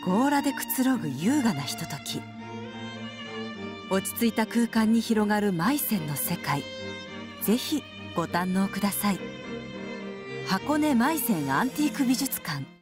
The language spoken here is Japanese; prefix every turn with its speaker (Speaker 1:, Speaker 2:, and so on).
Speaker 1: 強羅でくつろぐ優雅なひととき。落ち着いた空間に広がるマイセンの世界、ぜひご堪能ください。箱根マイセンアンティーク美術館。